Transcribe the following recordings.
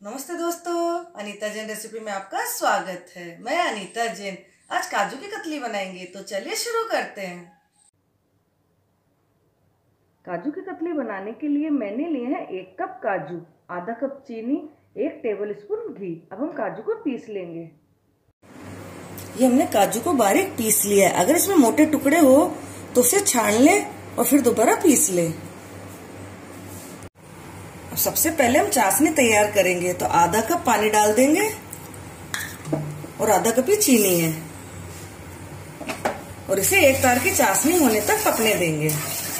नमस्ते दोस्तों, अनीता जैन रेसिपी में आपका स्वागत है। मैं अनीता जैन आज काजू की कतली बनाएंगे, तो चलिए शुरू करते हैं। काजू की कतली बनाने के लिए मैंने लिए हैं 1 कप काजू, आधा कप चीनी, 1 टेबल स्पून घी। अब हम काजू को पीस लेंगे। ये हमने काजू को बारीक पीस लिया है। अगर इसमें मोटे टुकड़े हो तो उसे छान ले और फिर दोबारा पीस ले। सबसे पहले हम चाशनी तैयार करेंगे, तो आधा कप पानी डाल देंगे और आधा कप ही चीनी है और इसे एक तार की चाशनी होने तक पकने देंगे।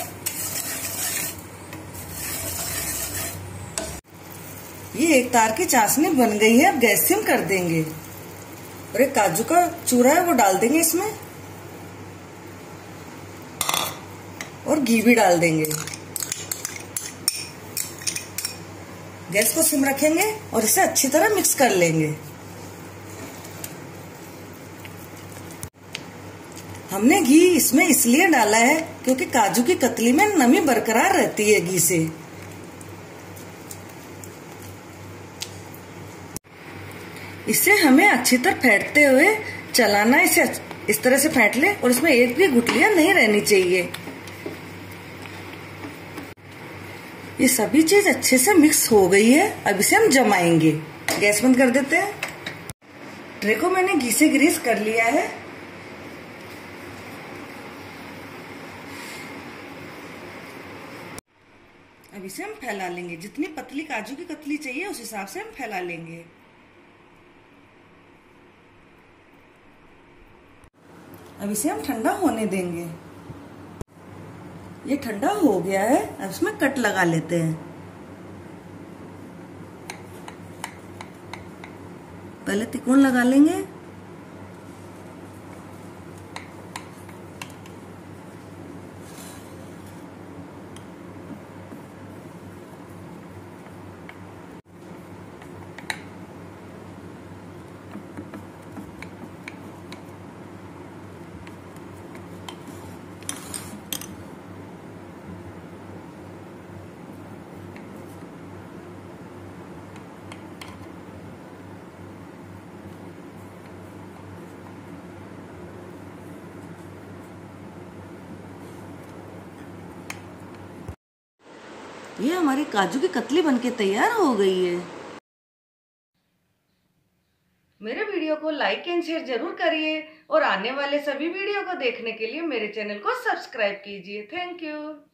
ये एक तार की चाशनी बन गई है। अब गैस सिम कर देंगे और एक काजू का चूरा है वो डाल देंगे इसमें और घी भी डाल देंगे। गैस को सिम रखेंगे और इसे अच्छी तरह मिक्स कर लेंगे। हमने घी इसमें इसलिए डाला है क्योंकि काजू की कतली में नमी बरकरार रहती है घी से। इसे हमें अच्छी तरह फेंटते हुए चलाना। इसे इस तरह से फेंट ले और इसमें एक भी गुठलियां नहीं रहनी चाहिए। ये सभी चीज अच्छे से मिक्स हो गई है। अब इसे हम जमाएंगे। गैस बंद कर देते हैं। ट्रे को मैंने घी से ग्रीस कर लिया है। अब इसे हम फैला लेंगे। जितनी पतली काजू की कतली चाहिए उस हिसाब से हम फैला लेंगे। अब इसे हम ठंडा होने देंगे। ये ठंडा हो गया है। अब इसमें कट लगा लेते हैं। पहले तिकोन लगा लेंगे, ये हमारी काजू की कतली बनके तैयार हो गई है। मेरे वीडियो को लाइक एंड शेयर जरूर करिए और आने वाले सभी वीडियो को देखने के लिए मेरे चैनल को सब्सक्राइब कीजिए। Thank you.